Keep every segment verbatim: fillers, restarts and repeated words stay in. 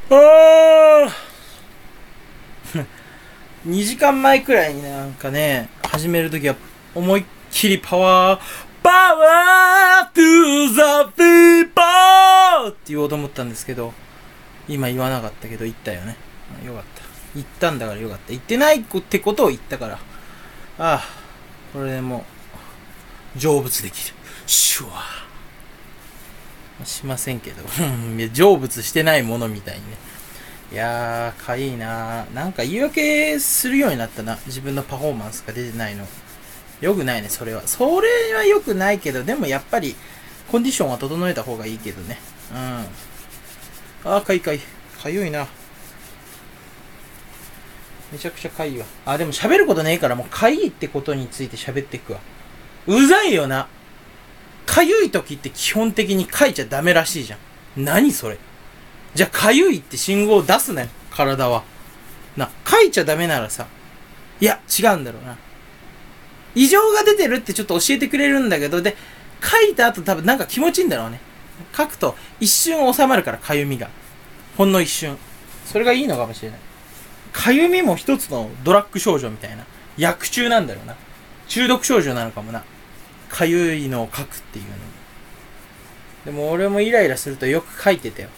あーにじかんまえくらいになんかね、始めるときは思いっきりパワー、パワー to the people って言おうと思ったんですけど、今言わなかったけど言ったよね。よかった。言ったんだからよかった。言ってないってことを言ったから。ああ、これでもう、成仏できる。シュワー。しませんけど。成仏してないものみたいにね。いやー、かいいなー。なんか言い訳するようになったな。自分のパフォーマンスが出てないの。よくないね、それは。それはよくないけど、でもやっぱり、コンディションは整えた方がいいけどね。うん。あー、かいかい。かゆいな。めちゃくちゃかいいわ。あ、でも喋ることねえから、もうかいいってことについて喋っていくわ。うざいよな。かゆい時って基本的にかいちゃダメらしいじゃん。何それ。じゃあ、かゆいって信号を出すなよ、体は。な、かいちゃダメならさ、いや、違うんだろうな。異常が出てるってちょっと教えてくれるんだけど、で、かいた後多分なんか気持ちいいんだろうね。書くと一瞬収まるから、かゆみが。ほんの一瞬。それがいいのかもしれない。かゆみも一つのドラッグ症状みたいな。薬中なんだろうな。中毒症状なのかもな。かゆいのを書くっていうの。でも俺もイライラするとよく書いてたよ。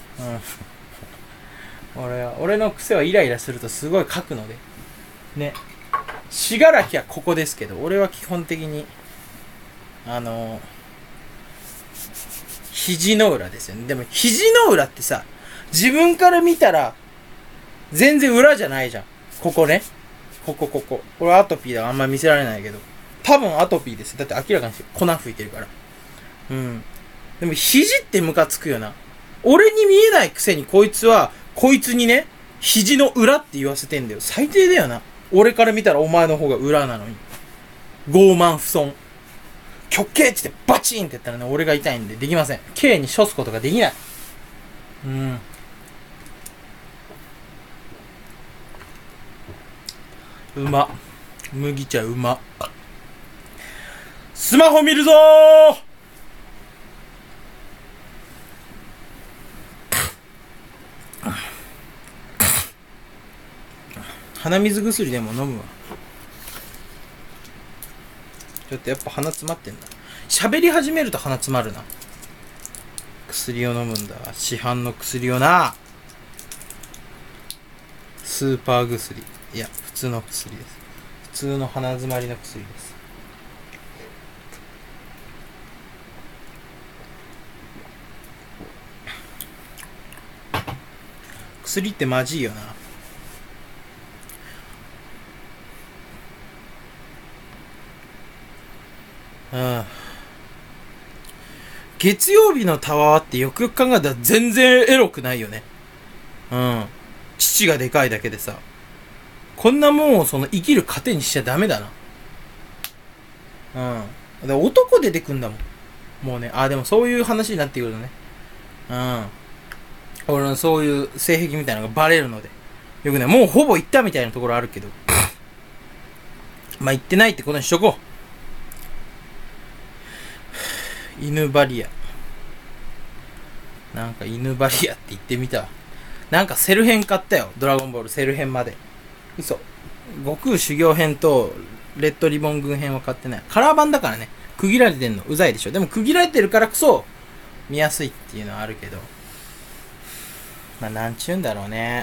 うん。俺は、俺の癖はイライラするとすごい書くので。ね。しがらきはここですけど、俺は基本的に、あのー、肘の裏ですよね。でも肘の裏ってさ、自分から見たら、全然裏じゃないじゃん。ここね。ここここ。これアトピーだからあんま見せられないけど。多分アトピーです。だって明らかに粉吹いてるから。うん。でも肘ってムカつくよな。俺に見えないくせにこいつは、こいつにね、肘の裏って言わせてんだよ。最低だよな。俺から見たらお前の方が裏なのに。傲慢不損。極刑って言ってバチンって言ったらね、俺が痛いんでできません。刑に処すことができない。うん。うま。麦茶うま。スマホ見るぞー。鼻水薬でも飲むわ。ちょっとやっぱ鼻詰まってんだ。喋り始めると鼻詰まるな。薬を飲むんだ。市販の薬をな。スーパー薬。いや、普通の薬です。普通の鼻詰まりの薬です。薬ってマジいよな。うん。月曜日のタワーってよくよく考えたら全然エロくないよね。うん。父がでかいだけでさ。こんなもんをその生きる糧にしちゃダメだな。うん。だから男出てくんだもん。もうね、あ、でもそういう話になってくるのね。うん。俺のそういう性癖みたいなのがバレるので。よくね、もうほぼ行ったみたいなところあるけど。まあ、行ってないってことにしとこう。犬バリア。なんか犬バリアって言ってみたわ。なんかセル編買ったよ。ドラゴンボールセル編まで。嘘。悟空修行編とレッドリボン軍編は買ってない。カラー版だからね。区切られてんのうざいでしょ。でも区切られてるからこそ見やすいっていうのはあるけど。まあなんちゅうんだろうね。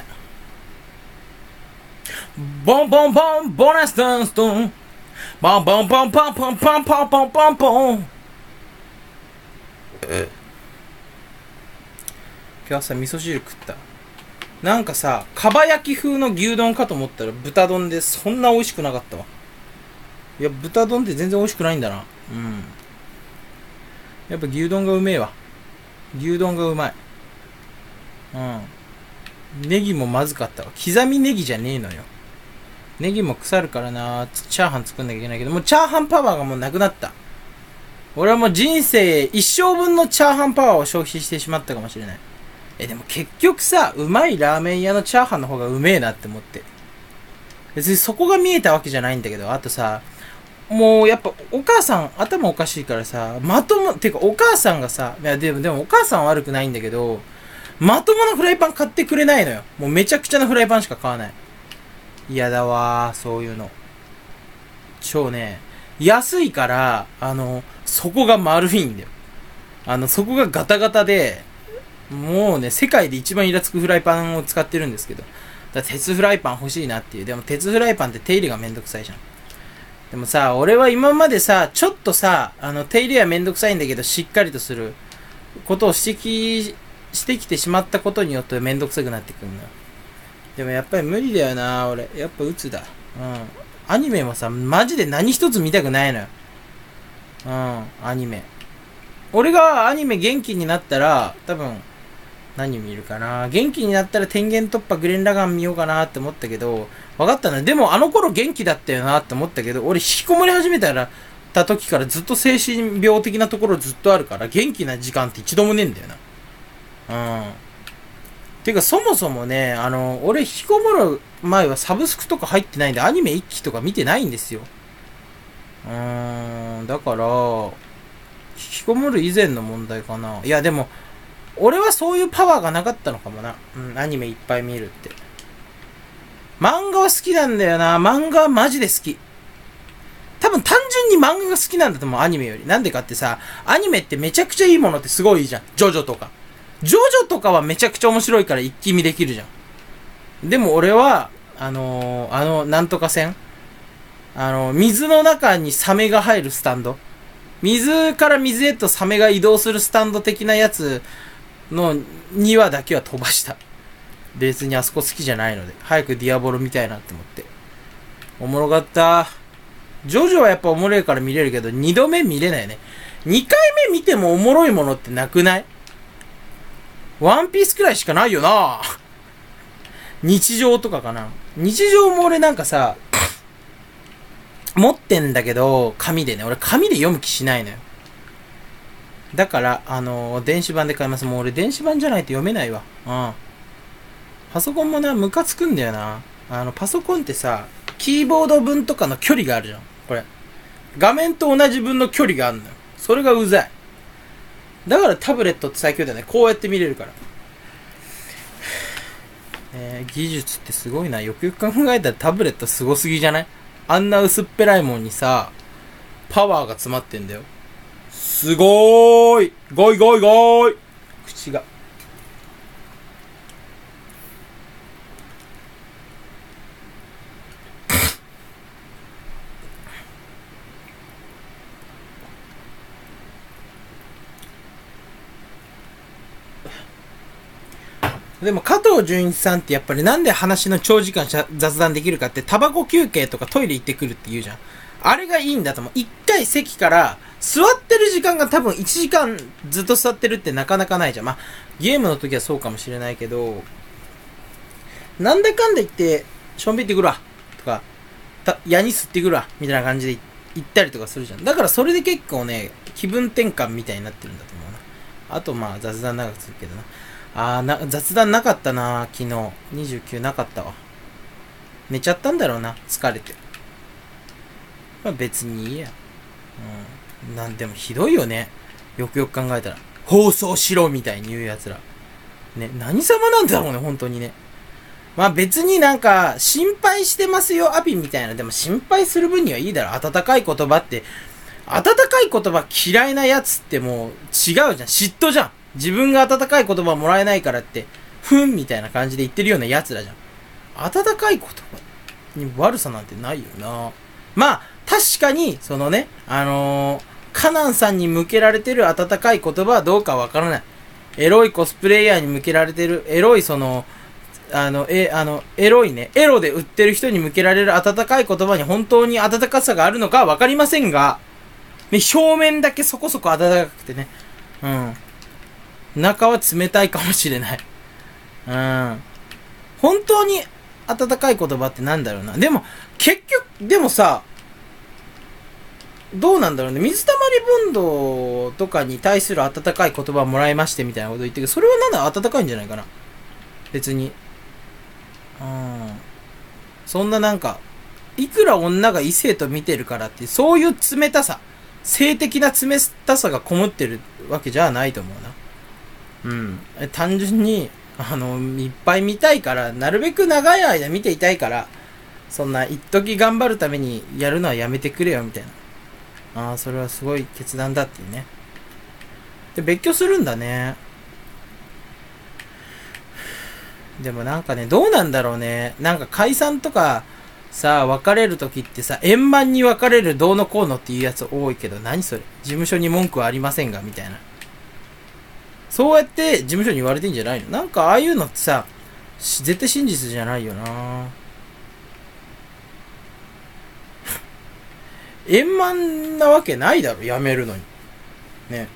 ボンボンボンボナスダンストン。ボンボンボンポンポンポンポンポンポンポン。今日朝味噌汁食った。なんかさ、かば焼き風の牛丼かと思ったら豚丼でそんな美味しくなかったわ。いや、豚丼って全然美味しくないんだな。うん。やっぱ牛丼がうめえわ。牛丼がうまい。うん。ネギもまずかったわ。刻みネギじゃねえのよ。ネギも腐るからな。チャーハン作んなきゃいけないけど、もうチャーハンパワーがもうなくなった。俺はもう人生一生分のチャーハンパワーを消費してしまったかもしれない。え、でも結局さ、うまいラーメン屋のチャーハンの方がうめえなって思って。別にそこが見えたわけじゃないんだけど、あとさ、もうやっぱお母さん頭おかしいからさ、まとも、てかお母さんがさ、いやでもでもお母さんは悪くないんだけど、 まともなフライパン買ってくれないのよ。もうめちゃくちゃなフライパンしか買わない。嫌だわー、そういうの。超ね、安いから、あの、底が丸いんだよ。あの、底がガタガタで、もうね、世界で一番イラつくフライパンを使ってるんですけど。だから鉄フライパン欲しいなっていう。でも鉄フライパンって手入れがめんどくさいじゃん。でもさ、俺は今までさ、ちょっとさ、あの、手入れはめんどくさいんだけど、しっかりとすることを指摘してきてしまったことによってめんどくさくなってくるんだ。でもやっぱり無理だよな、俺。やっぱ鬱だ。うん。アニメもさ、マジで何一つ見たくないのよ。うん、アニメ。俺がアニメ元気になったら、多分、何見るかな。元気になったら天元突破グレンラガン見ようかなって思ったけど、分かったな。でもあの頃元気だったよなって思ったけど、俺引きこもり始めたら、た時からずっと精神病的なところずっとあるから、元気な時間って一度もねえんだよな。うん。てかそもそもね、あの、俺引きこもる前はサブスクとか入ってないんで、アニメ一期とか見てないんですよ。うーん、だから、引きこもる以前の問題かな。いやでも、俺はそういうパワーがなかったのかもな。うん、アニメいっぱい見るって。漫画は好きなんだよな。漫画はマジで好き。多分単純に漫画が好きなんだと思う、アニメより。なんでかってさ、アニメってめちゃくちゃいいものってすごいいいじゃん。ジョジョとか。ジョジョとかはめちゃくちゃ面白いから一気見できるじゃん。でも俺は、あのー、あの、なんとか線あの、水の中にサメが入るスタンド。水から水へとサメが移動するスタンド的なやつのにわだけは飛ばした。別にあそこ好きじゃないので。早くディアボロ見たいなって思って。おもろかった。ジョジョはやっぱおもろいから見れるけど、二度目見れないね。二回目見てもおもろいものってなくない？ワンピースくらいしかないよな。日常とかかな。日常も俺なんかさ、持ってんだけど、紙でね。俺紙で読む気しないのよ。だから、あのー、電子版で買います。もう俺電子版じゃないと読めないわ。うん。パソコンもな、ムカつくんだよな。あの、パソコンってさ、キーボード分とかの距離があるじゃん。これ。画面と同じ分の距離があるのよ。それがうざい。だからタブレットって最強だよね。こうやって見れるから。えー、技術ってすごいな。よくよく考えたらタブレットすごすぎじゃない？あんな薄っぺらいもんにさ、パワーが詰まってんだよ。すごーい。ゴイゴイゴーい。口が。でも加藤純一さんってやっぱりなんで話の長時間雑談できるかってタバコ休憩とかトイレ行ってくるって言うじゃん。あれがいいんだと思う。一回席から座ってる時間が多分いちじかんずっと座ってるってなかなかないじゃん。まあゲームの時はそうかもしれないけど、なんだかんだ言ってしょんべん行ってくるわとか、た矢に吸ってくるわみたいな感じで行ったりとかするじゃん。だからそれで結構ね、気分転換みたいになってるんだと思うな。あとまあ雑談長くするけどな。あーな、雑談なかったな、昨日。にじゅうきゅうなかったわ。寝ちゃったんだろうな、疲れて。まあ別にいいや。うん。なんでもひどいよね。よくよく考えたら。放送しろみたいに言う奴ら。ね、何様なんだろうね、本当にね。まあ別になんか、心配してますよ、アピみたいな。でも心配する分にはいいだろ。温かい言葉って。温かい言葉嫌いなやつってもう違うじゃん。嫉妬じゃん。自分が温かい言葉もらえないからって、ふんみたいな感じで言ってるような奴らじゃん。温かい言葉に悪さなんてないよな。まあ、確かに、そのね、あのー、カナンさんに向けられてる温かい言葉はどうかわからない。エロいコスプレイヤーに向けられてる、エロいその、あの、え、あの、エロいね、エロで売ってる人に向けられる温かい言葉に本当に温かさがあるのかはわかりませんが、ね、表面だけそこそこ温かくてね、うん。中は冷たいかもしれない。うん。本当に温かい言葉ってなんだろうな。でも、結局、でもさ、どうなんだろうね。水溜りボンドとかに対する温かい言葉をもらいましてみたいなこと言ってるけど、それはなんだ温かいんじゃないかな。別に。うん。そんななんか、いくら女が異性と見てるからって、そういう冷たさ、性的な冷たさがこもってるわけじゃないと思うな。 うん。単純に、あの、いっぱい見たいから、なるべく長い間見ていたいから、そんな、一時頑張るためにやるのはやめてくれよ、みたいな。ああ、それはすごい決断だっていうね。で、別居するんだね。でもなんかね、どうなんだろうね。なんか解散とか、さ、別れるときってさ、円満に別れるどうのこうのっていうやつ多いけど、何それ事務所に文句はありませんがみたいな。そうやって事務所に言われてんじゃないの？なんかああいうのってさ、絶対真実じゃないよな円満なわけないだろ、やめるのに。ね。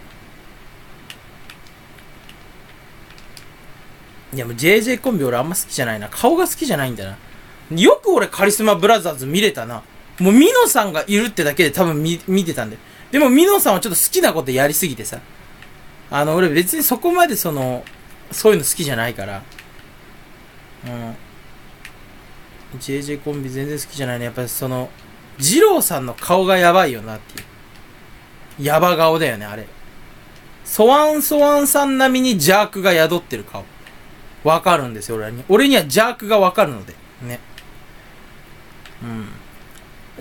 いやもう ジェージェー コンビ俺あんま好きじゃないな。顔が好きじゃないんだな。よく俺カリスマブラザーズ見れたな。もうミノさんがいるってだけで多分見、見てたんだよ。でもミノさんはちょっと好きなことやりすぎてさ。あの、俺別にそこまでその、そういうの好きじゃないから。うん。ジェージェー コンビ全然好きじゃないね。やっぱりその、二郎さんの顔がやばいよなっていう。ヤバ顔だよね、あれ。ソワンソワンさん並みに邪悪が宿ってる顔。わかるんですよ、俺に。俺には邪悪がわかるので。ね。うん。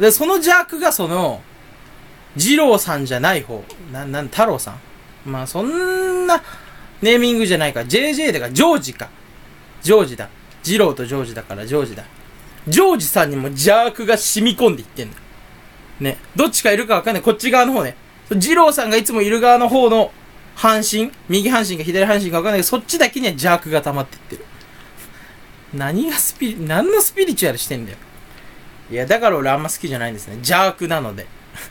で、その邪悪がその、二郎さんじゃない方。な、なん、太郎さん。まあ、そんな、ネーミングじゃないか。ジェージェー だから、ジョージか。ジョージだ。二郎とジョージだから、ジョージだ。ジョージさんにも邪悪が染み込んでいってんだ。ね。どっちかいるかわかんない。こっち側の方ね。二郎さんがいつもいる側の方の半身、右半身か左半身かわかんないけど、そっちだけには邪悪が溜まっていってる。何がスピリ、何のスピリチュアルしてんだよ。いや、だから俺あんま好きじゃないんですね。邪悪なので。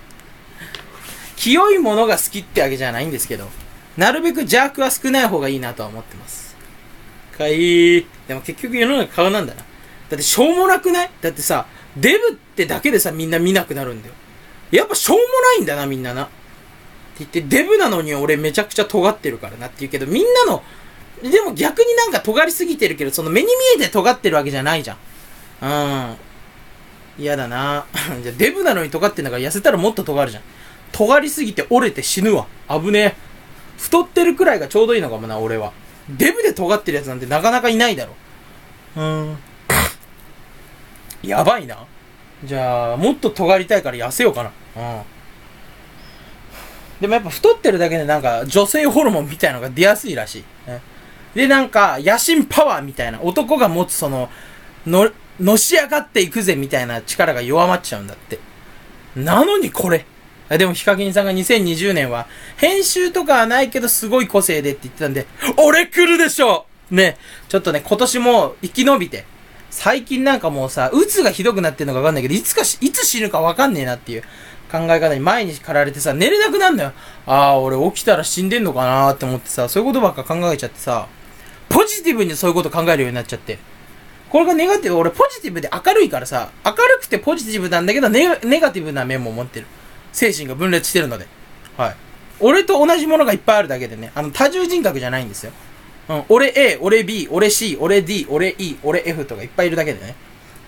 清いものが好きってわけじゃないんですけど、なるべく邪悪は少ない方がいいなとは思ってます。かいい。でも結局世の中顔なんだな。だってしょうもなくない？だってさ、デブってだけでさ、みんな見なくなるんだよ。やっぱしょうもないんだな、みんなな。って言って、デブなのに俺めちゃくちゃ尖ってるからなって言うけど、みんなの、でも逆になんか尖りすぎてるけど、その目に見えて尖ってるわけじゃないじゃん。うん。嫌だなじゃあデブなのに尖ってんだから痩せたらもっと尖るじゃん。尖りすぎて折れて死ぬわ。危ねえ。太ってるくらいがちょうどいいのかもな、俺は。デブで尖ってるやつなんてなかなかいないだろ。うーん。やばいな。じゃあ、もっと尖りたいから痩せようかな。うん。でもやっぱ太ってるだけでなんか女性ホルモンみたいなのが出やすいらしい。で、なんか野心パワーみたいな、男が持つその、の、のし上がっていくぜみたいな力が弱まっちゃうんだって。なのにこれ。でもヒカキンさんがにせんにじゅうねんは編集とかはないけどすごい個性でって言ってたんで、俺来るでしょね。ちょっとね、今年も生き延びて。最近なんかもうさ、鬱がひどくなってるのかわかんないけど、いつかし、いつ死ぬかわかんねえなっていう考え方に毎日駆られてさ、寝れなくなるんだよ。ああ、俺起きたら死んでんのかなーって思ってさ、そういうことばっか考えちゃってさ、ポジティブにそういうこと考えるようになっちゃって。これがネガティブ、俺ポジティブで明るいからさ、明るくてポジティブなんだけど、ネ、ネガティブな面も持ってる。精神が分裂してるので。はい。俺と同じものがいっぱいあるだけでね、あの、多重人格じゃないんですよ。うん、俺 A、俺 B、俺 C、俺 D、俺 E、俺 F とかいっぱいいるだけでね。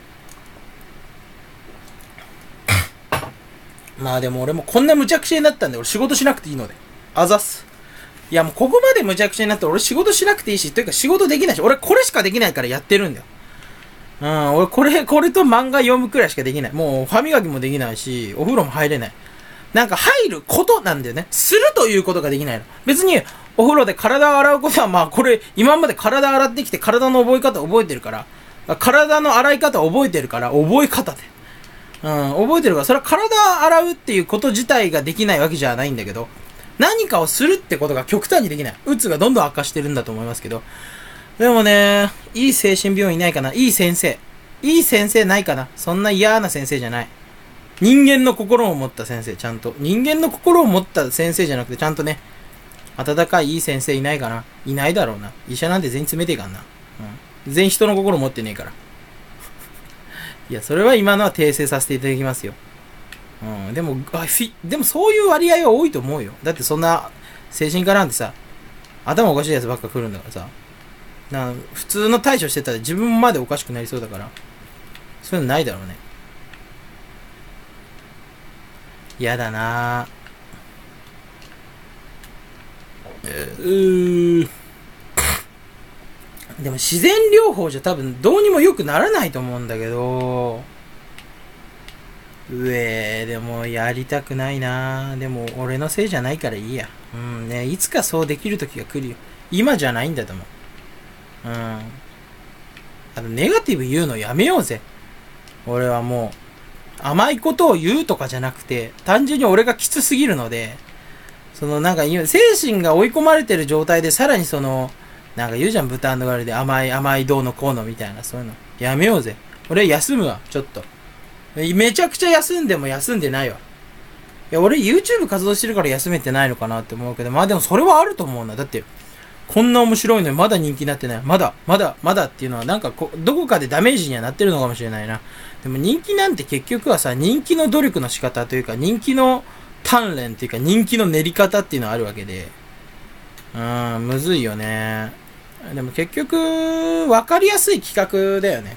まあでも俺もこんな無茶苦茶になったんで、俺仕事しなくていいので。あざっす。いやもうここまで無茶苦茶になったら俺仕事しなくていいし、というか仕事できないし、俺これしかできないからやってるんだよ。うん、俺これ、これと漫画読むくらいしかできない。もう歯磨きもできないし、お風呂も入れない。なんか入ることなんだよね。するということができないの。別に、お風呂で体を洗うことは、まあこれ、今まで体洗ってきて体の覚え方覚えてるから、体の洗い方覚えてるから、覚え方で。うん、覚えてるから、それは体を洗うっていうこと自体ができないわけじゃないんだけど、何かをするってことが極端にできない。うつがどんどん悪化してるんだと思いますけど。でもね、いい精神病院いないかな。いい先生。いい先生ないかな。そんな嫌な先生じゃない。人間の心を持った先生、ちゃんと。人間の心を持った先生じゃなくて、ちゃんとね、温かいいい先生いないかな。いないだろうな。医者なんて全員詰めていかんな。うん。全員人の心持ってねえから。いや、それは今のは訂正させていただきますよ。うん。でも、あフィでもそういう割合は多いと思うよ。だってそんな、精神科なんてさ、頭おかしいやつばっか来るんだからさ。な普通の対処してたら自分までおかしくなりそうだから、そういうのないだろうね。やだなぁ。うーでも自然療法じゃ多分どうにも良くならないと思うんだけど、うえー、でもやりたくないな。でも俺のせいじゃないからいいや。うんね、いつかそうできる時が来るよ。今じゃないんだと思う。うん。あの、ネガティブ言うのやめようぜ。俺はもう、甘いことを言うとかじゃなくて、単純に俺がきつすぎるので、そのなんか今、精神が追い込まれてる状態でさらにその、なんか言うじゃん、豚の割で甘い甘いどうのこうのみたいな、そういうの。やめようぜ。俺休むわ、ちょっと。めちゃくちゃ休んでも休んでないわ。いや、俺 YouTube 活動してるから休めてないのかなって思うけど、まあでもそれはあると思うな。だって、こんな面白いのにまだ人気になってない。まだ、まだ、まだっていうのはなんかこ、どこかでダメージにはなってるのかもしれないな。でも人気なんて結局はさ、人気の努力の仕方というか、人気の鍛錬というか、人気の練り方っていうのはあるわけで。うーん、むずいよね。でも結局、わかりやすい企画だよね。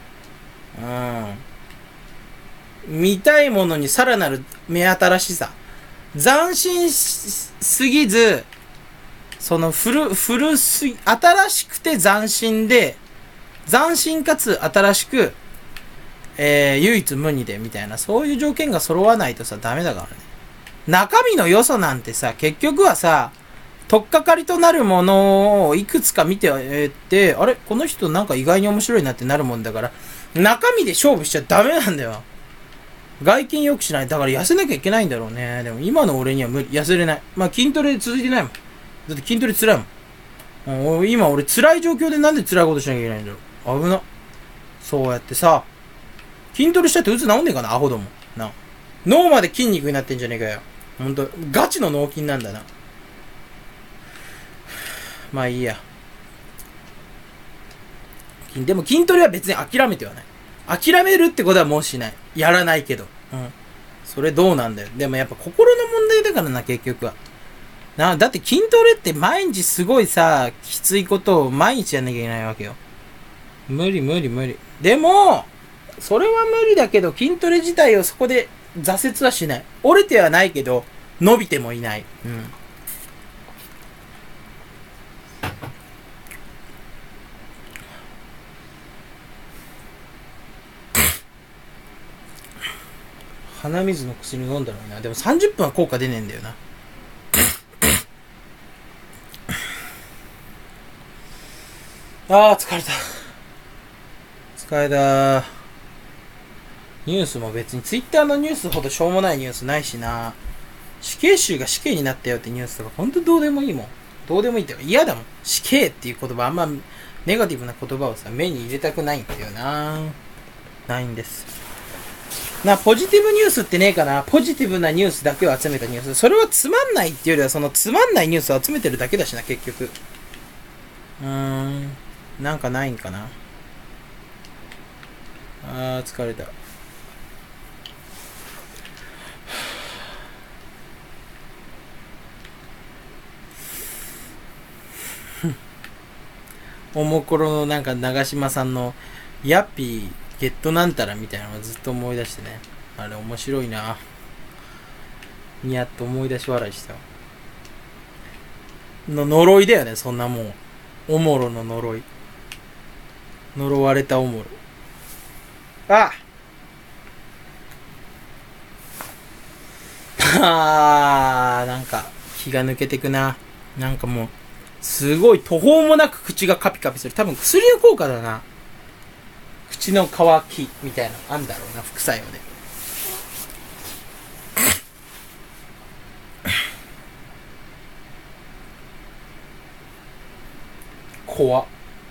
うん。見たいものにさらなる目新しさ。斬新すぎず、その古、古すぎ、新しくて斬新で、斬新かつ新しく、えー、唯一無二でみたいな、そういう条件が揃わないとさ、ダメだからね。中身の良さなんてさ、結局はさ、取っかかりとなるものをいくつか見て、えー、って、あれこの人なんか意外に面白いなってなるもんだから、中身で勝負しちゃダメなんだよ。外見良くしない。だから痩せなきゃいけないんだろうね。でも今の俺には無理、痩せれない。まあ筋トレ続いてないもん。だって筋トレ辛いもん。今俺辛い状況でなんで辛いことしなきゃいけないんだろう。危な。そうやってさ、筋トレしたってうつ治んねえかな、アホども。な。脳まで筋肉になってんじゃねえかよ。ほんと、ガチの脳筋なんだな。まあいいや。でも筋トレは別に諦めてはない。諦めるってことはもうしない。やらないけど。うん。それどうなんだよ。でもやっぱ心の問題だからな、結局は。な、だって筋トレって毎日すごいさ、きついことを毎日やんなきゃいけないわけよ。無理無理無理。でも、それは無理だけど、筋トレ自体をそこで挫折はしない。折れてはないけど、伸びてもいない。うん。鼻水の薬飲んだのにな。でもさんじゅっぷんは効果出ねえんだよな。あー疲れた。疲れた。ニュースも別にツイッターのニュースほどしょうもないニュースないしな。死刑囚が死刑になったよってニュースとかほんとどうでもいいもん。どうでもいいってか嫌だもん。死刑っていう言葉あんまネガティブな言葉をさ目に入れたくないんだよな。ないんです。な、ポジティブニュースってねえかな。ポジティブなニュースだけを集めたニュース。それはつまんないっていうよりはそのつまんないニュースを集めてるだけだしな、結局。うーん。なんかないんかな。あー、疲れた。おもころのなんか長島さんのヤッピーゲットなんたらみたいなのをずっと思い出してね。あれ面白いな。にやっと思い出し笑いしたの呪いだよね、そんなもん。おもろの呪い。呪われたおもろ。ああー、なんか気が抜けてくな。なんかもうすごい途方もなく口がカピカピする。多分薬の効果だな。口の乾きみたいなのあんだろうな、副作用で。怖っ。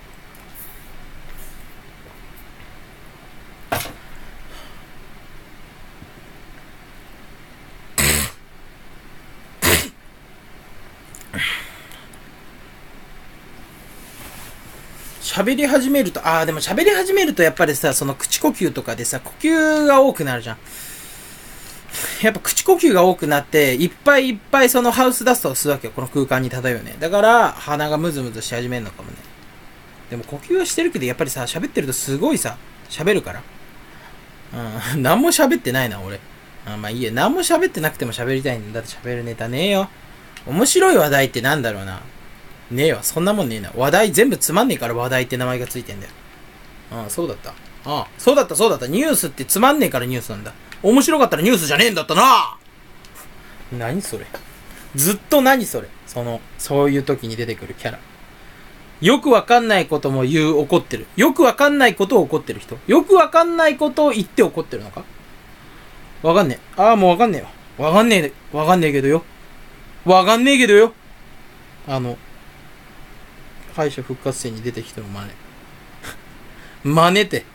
喋り始めると、ああ、でも喋り始めるとやっぱりさ、その口呼吸とかでさ、呼吸が多くなるじゃん。やっぱ口呼吸が多くなって、いっぱいいっぱいそのハウスダストを吸うわけよ。この空間に漂うね。だから、鼻がムズムズし始めるのかもね。でも呼吸はしてるけど、やっぱりさ、喋ってるとすごいさ、喋るから。うん、何も喋ってないな、俺。あまあいいや、何も喋ってなくても喋りたいんだ。だって喋るネタねえよ。面白い話題ってなんだろうな。 ねえわ、そんなもんねえな。話題全部つまんねえから話題って名前がついてんだよ。ああ、そうだった。ああ、そうだった、そうだった。ニュースってつまんねえからニュースなんだ。面白かったらニュースじゃねえんだったな。何それ。ずっと何それ。その、そういう時に出てくるキャラ。よくわかんないことも言う、怒ってる。よくわかんないことを怒ってる人。よくわかんないことを言って怒ってるのか。わかんねえ。ああ、もうわかんねえわ。わかんねえ、わかんねえけどよ。わかんねえけどよ。あの、敗者復活戦に出てきても真似。真似て。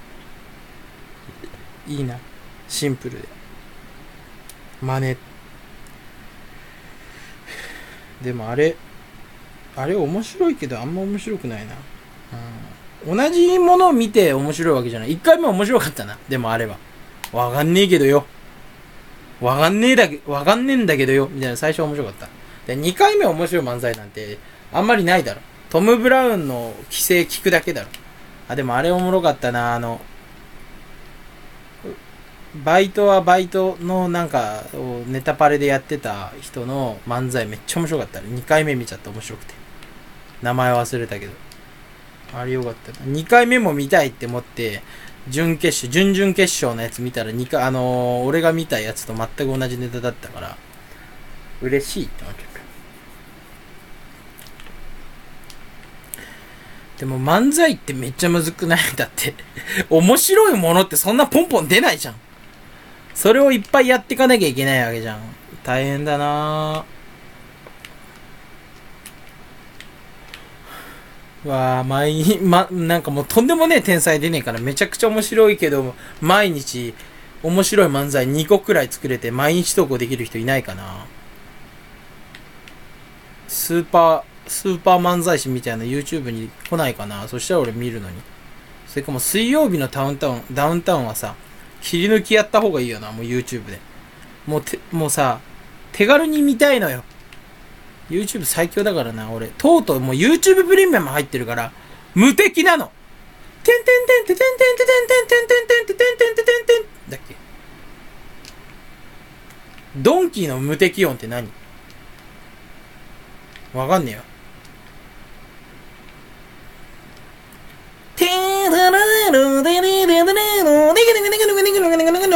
いいな。シンプルで。真似。でもあれ、あれ面白いけどあんま面白くないな。うん、同じものを見て面白いわけじゃない。一回目面白かったな。でもあれは。わかんねえけどよ。わかんねえだけ、わかんねえんだけどよ。みたいな最初面白かった。で、二回目面白い漫才なんてあんまりないだろ。トム・ブラウンの規制聞くだけだろ。あ、でもあれおもろかったな。あの、バイトはバイトのなんかネタパレでやってた人の漫才めっちゃ面白かった。にかいめ見ちゃった面白くて。名前忘れたけど。あれよかった。にかいめも見たいって思って、準決勝、準々決勝のやつ見たらにかい、あのー、俺が見たやつと全く同じネタだったから、嬉しいって思っちゃった。でも漫才ってめっちゃむずくない？だって、面白いものってそんなポンポン出ないじゃん。それをいっぱいやっていかなきゃいけないわけじゃん。大変だなぁ。わぁ、毎日、ま、なんかもうとんでもねえ天才出ねえからめちゃくちゃ面白いけど、毎日面白い漫才にこくらい作れて毎日投稿できる人いないかな。スーパー、スーパー漫才師みたいな YouTube に来ないかな。そしたら俺見るのに。それかもう水曜日のダウンタウン、ダウンタウンはさ、切り抜きやった方がいいよな、もう YouTube で。もうて、もうさ、手軽に見たいのよ。YouTube 最強だからな、俺。とうとうもう YouTube プレミアム入ってるから、無敵なの。てんてんてんてんてんてんてんてんてんてんてんてんてんてんてんてんてんだっけ。ドンキーの無敵音って何？わかんねえよ。てーだらるでれでれでれのでけでけでけでけでけでけでけでけでけで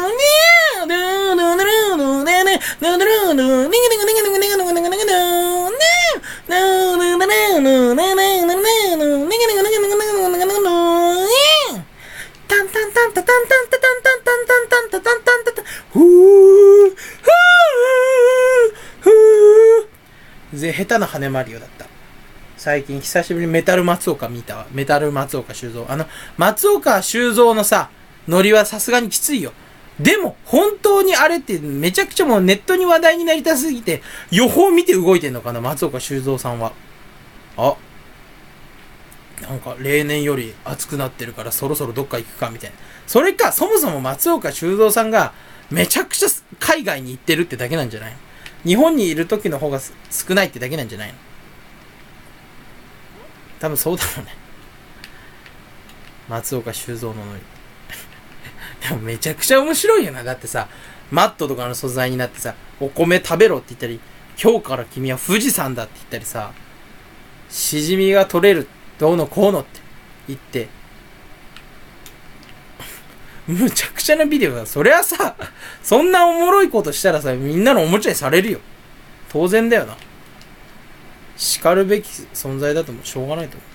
下手な羽マリオだった。最近久しぶりにメタル松岡見たわ。メタル松岡修造。あの、松岡修造のさ、ノリはさすがにきついよ。でも、本当にあれってめちゃくちゃもうネットに話題になりたすぎて、予報見て動いてんのかな、松岡修造さんは。あ。なんか例年より熱くなってるからそろそろどっか行くかみたいな。それか、そもそも松岡修造さんがめちゃくちゃ海外に行ってるってだけなんじゃないの？日本にいる時の方が少ないってだけなんじゃないの？多分そうだろうね。松岡修造のノリ。でもめちゃくちゃ面白いよな。だってさ、マットとかの素材になってさ、お米食べろって言ったり、今日から君は富士山だって言ったりさ、しじみが取れる、どうのこうのって言って、むちゃくちゃなビデオだ。そりゃさ、そんなおもろいことしたらさ、みんなのおもちゃにされるよ。当然だよな。叱るべき存在だともしょうがないと思う。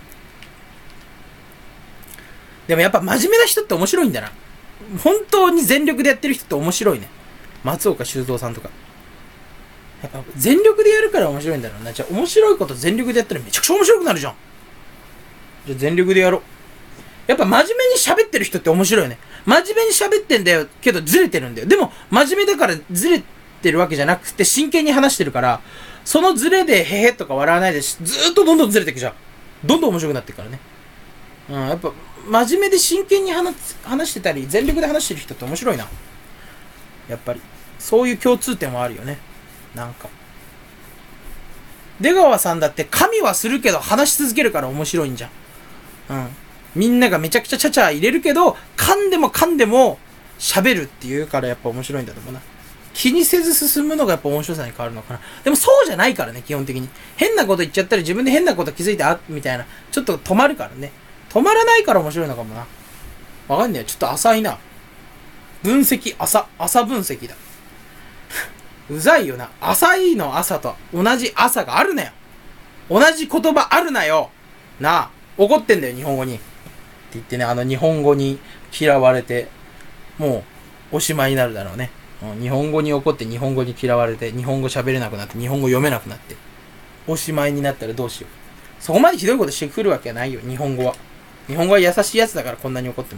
でもやっぱ真面目な人って面白いんだな。本当に全力でやってる人って面白いね。松岡修造さんとか。やっぱ全力でやるから面白いんだろうな。じゃあ面白いこと全力でやったらめちゃくちゃ面白くなるじゃん。じゃあ全力でやろう。やっぱ真面目に喋ってる人って面白いよね。真面目に喋ってんだよけどずれてるんだよ。でも真面目だからずれてるわけじゃなくて真剣に話してるから、そのずれでへへとか笑わないでずーっとどんどんずれていくじゃん。どんどん面白くなっていくからね。うん、やっぱ真面目で真剣に話話してたり全力で話してる人って面白いな。やっぱりそういう共通点はあるよね。なんか出川さんだって神はするけど話し続けるから面白いんじゃん。うん。みんながめちゃくちゃちゃちゃ入れるけど噛んでも噛んでも喋るっていうからやっぱ面白いんだと思うな。 気にせず進むのがやっぱ面白さに変わるのかな。でもそうじゃないからね、基本的に。変なこと言っちゃったり自分で変なこと気づいて、あ、みたいな。ちょっと止まるからね。止まらないから面白いのかもな。わかんねえよ。ちょっと浅いな。分析、浅、浅分析だ。うざいよな。浅いの朝と同じ朝があるなよ。同じ言葉あるなよ。なあ、怒ってんだよ、日本語に。って言ってね、あの日本語に嫌われて、もうおしまいになるだろうね。うん、日本語に怒って日本語に嫌われて、日本語喋れなくなって、日本語読めなくなって、おしまいになったらどうしよう。そこまでひどいことしてくるわけはないよ、日本語は。日本語は優しいやつだからこんなに怒っても。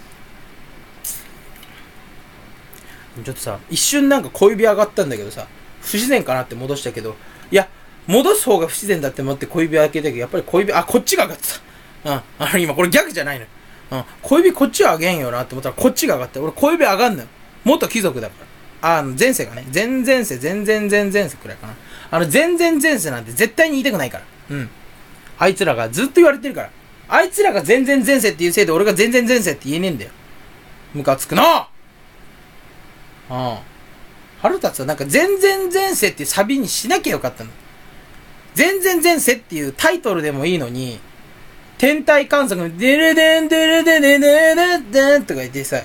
ちょっとさ、一瞬なんか小指上がったんだけどさ、不自然かなって戻したけど、いや、戻す方が不自然だって思って小指上げたけど、やっぱり小指、あ、こっちが上がってた。うん。あの、今これギャグじゃないの。うん。小指こっちは上げんよなって思ったらこっちが上がって、俺小指上がんのよ。元貴族だから。あの、前世がね。前々世、前々前々世くらいかな。あの、前々前世なんて絶対に言いたくないから。うん。あいつらがずっと言われてるから。あいつらが前々前世っていうせいで俺が前々前世って言えねえんだよ。ムカつくな。うん。腹立つわ。なんか前々前世っていうサビにしなきゃよかったの。前々前世っていうタイトルでもいいのに、天体観測のデレデンデレデデデデデンとか言ってさ、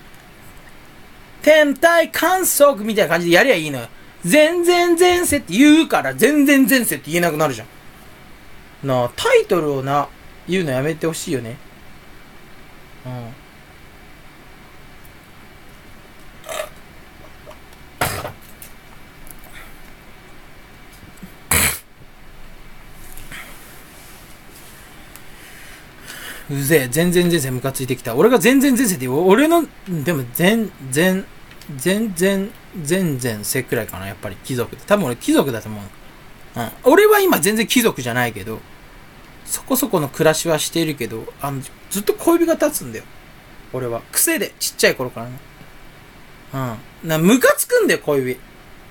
天体観測みたいな感じでやりゃいいのよ。前々前世って言うから前々前世って言えなくなるじゃん。なあ、タイトルをな、言うのやめてほしいよね。うん。うぜえ、全然前世ムカついてきた。俺が全然前世で、俺の、でも全然、全然、全然世くらいかな、やっぱり貴族で。多分俺貴族だと思う。うん。俺は今全然貴族じゃないけど、そこそこの暮らしはしているけど、あの、ずっと小指が立つんだよ。俺は。癖で、ちっちゃい頃からね。うん。な、ムカつくんだよ、小指。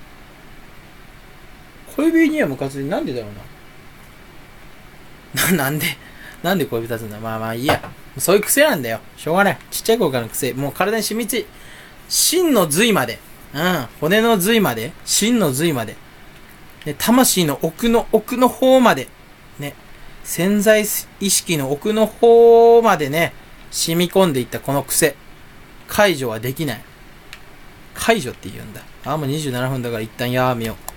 小指にはムカついて、なんでだろうな。な、なんでなんで小指立つんだ。まあまあいいや。そういう癖なんだよ。しょうがない。ちっちゃい頃からの癖。もう体に染みつい、芯の髄まで。うん。骨の髄まで。芯の髄まで。ね、魂の奥の奥の方まで。ね。潜在意識の奥の方までね、染み込んでいったこの癖。解除はできない。解除って言うんだ。あ、もうにじゅうななふんだから一旦やめよう。